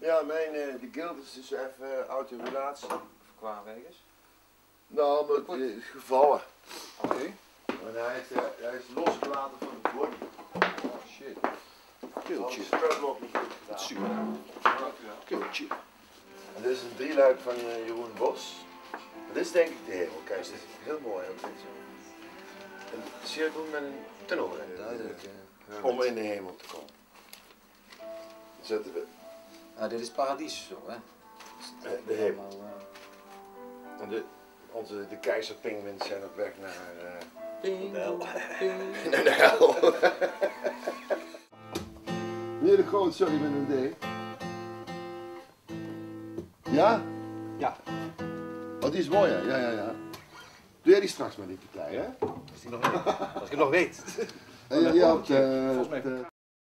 Ja, de guild is dus even autorelatie. Qua wegens? Nou, maar het is gevallen. Oké. Maar hij is losgelaten van de body. Oh shit. Keeltje. De straplock niet goed gedaan. Super. Keeltje. En dit is een drieluik van Jeroen Bos. Dit is denk ik de hemel. Kijk, dit is heel mooi ook. Dit zo. Een cirkel met een tunnel erin. Duidelijk. Om in de hemel te komen. Dat zetten we. Ah, dit is paradies zo, hè? De hemel. En de keizerpinguïns zijn op weg naar de hel. Naar de hel. Meneer de Groot, sorry, met een D. Ja? Ja. Oh, die is mooi, ja. Ja. Doe jij die straks met die partij, hè? Als ik nog weet. Ja, Volgens mij.